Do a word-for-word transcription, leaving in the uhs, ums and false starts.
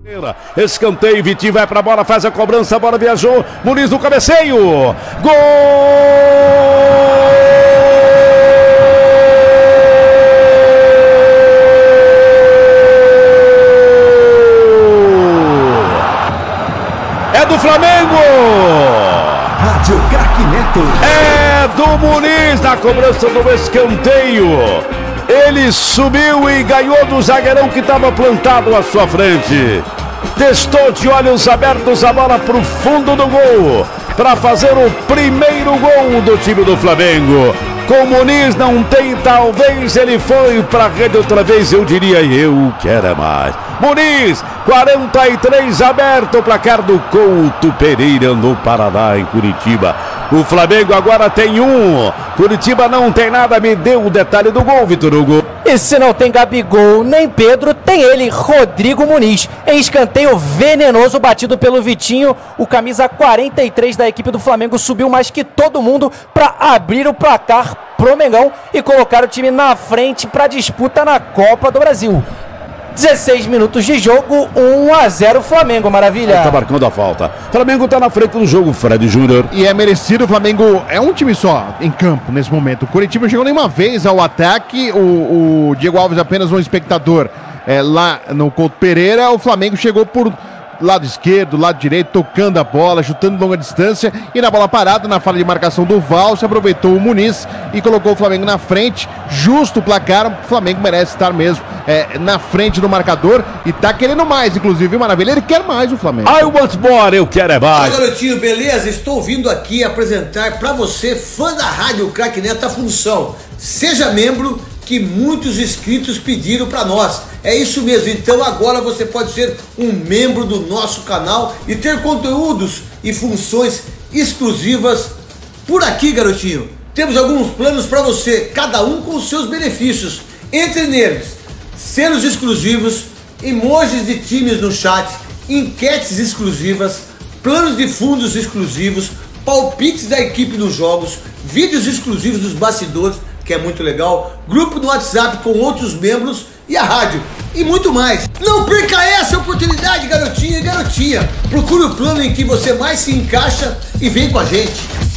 Escanteio, Vitinho vai pra bola, faz a cobrança, a bola viajou, Muniz no cabeceio, gol! É do Flamengo! Rádio Craque Neto. É do Muniz na cobrança do escanteio. Ele subiu e ganhou do zagueirão que estava plantado à sua frente. Testou de olhos abertos a bola para o fundo do gol, para fazer o primeiro gol do time do Flamengo. Com o Muniz não tem, talvez ele foi para a rede outra vez, eu diria, eu quero mais. Muniz, quarenta e três, aberto o placar do Couto Pereira no Paraná, em Curitiba. O Flamengo agora tem um, Curitiba não tem nada, me deu o detalhe do gol, Vitor Hugo. E se não tem Gabigol nem Pedro, tem ele, Rodrigo Muniz. Em escanteio venenoso batido pelo Vitinho, o camisa quarenta e três da equipe do Flamengo subiu mais que todo mundo para abrir o placar pro Mengão e colocar o time na frente para a disputa na Copa do Brasil. dezesseis minutos de jogo, um a zero Flamengo, maravilha. Está marcando a falta. Flamengo está na frente do jogo, Fred Júnior. E é merecido, o Flamengo é um time só em campo nesse momento. O Curitiba não chegou nenhuma vez ao ataque, o, o Diego Alves apenas um espectador é, lá no Couto Pereira. O Flamengo chegou por lado esquerdo, lado direito, tocando a bola, chutando de longa distância, e na bola parada, na falha de marcação do Val, se aproveitou o Muniz e colocou o Flamengo na frente. Justo o placar, o Flamengo merece estar mesmo é, na frente do marcador e tá querendo mais, inclusive, maravilha, ele quer mais o Flamengo. I want more, eu quero é mais. Fala, garotinho, beleza? Estou vindo aqui apresentar para você, fã da Rádio Craque Neto, a função Seja Membro, que muitos inscritos pediram para nós. É isso mesmo, então agora você pode ser um membro do nosso canal e ter conteúdos e funções exclusivas por aqui, garotinho. Temos alguns planos para você, cada um com os seus benefícios. Entre neles, selos exclusivos, emojis de times no chat, enquetes exclusivas, planos de fundos exclusivos, palpites da equipe nos jogos, vídeos exclusivos dos bastidores, que é muito legal, grupo no WhatsApp com outros membros e a rádio e muito mais. Não perca essa oportunidade, garotinho e garotinha. Procure o plano em que você mais se encaixa e vem com a gente.